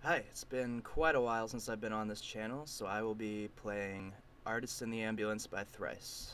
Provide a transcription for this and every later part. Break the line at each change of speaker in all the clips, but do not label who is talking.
Hi, it's been quite a while since I've been on this channel, so I will be playing Artist in the Ambulance by Thrice.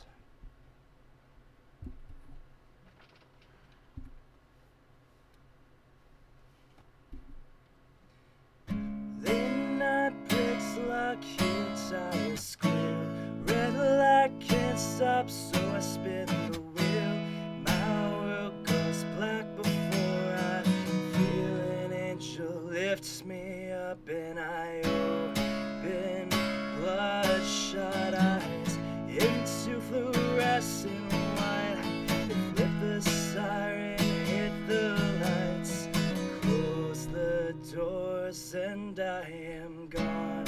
Late night breaks like huge tires squeal. Red light can't stop, so I spin the wheel. My world goes black before I feel an angel lifts me up, and I open bloodshot eyes into fluorescent white. They flip the siren, hit the lights, close the doors, and I am gone.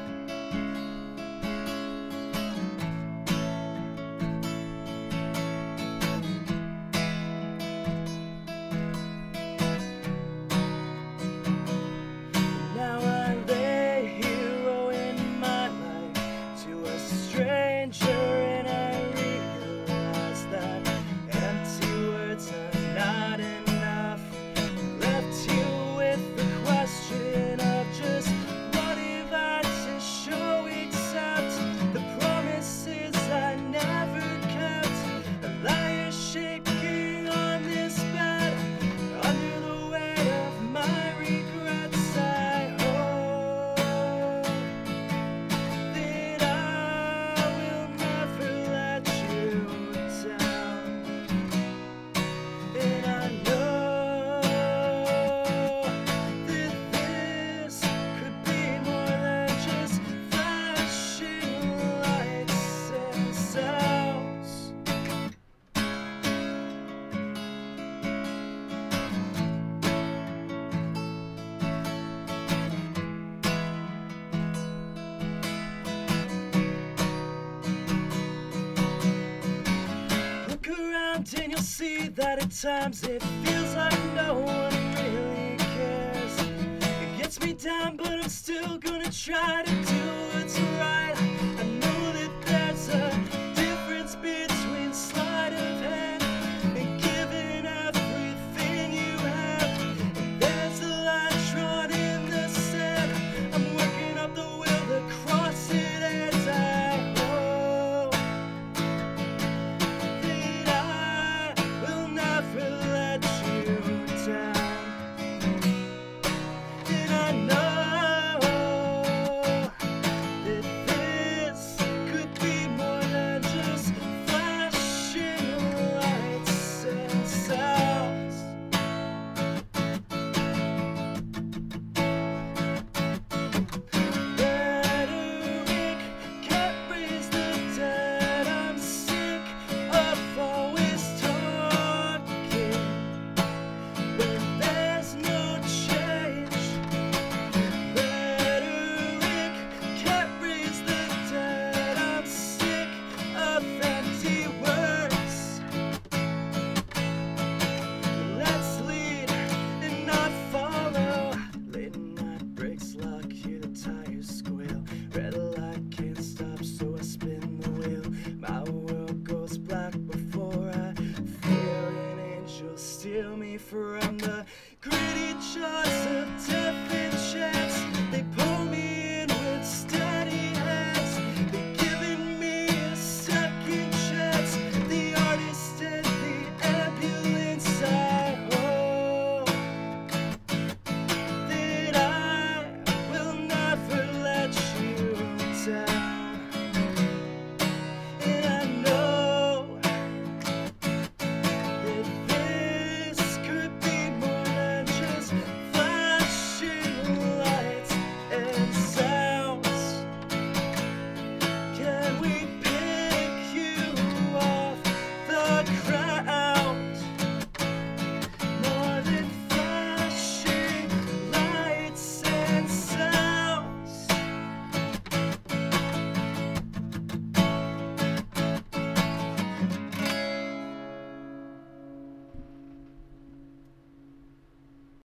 Now I lay hero in my life to a stranger, and I realize that empty words are not enough. Left you with the question of just what if I just show accept the promises I never kept. A liar shaking on this bed under the weight of my regrets. I hope that I will never let you down, and I know that this could be more than just flashing lights and sounds. Look around and you'll see that at times it feels like no one really cares. It gets me down, but I'm still gonna try to do what's right. I know that there's a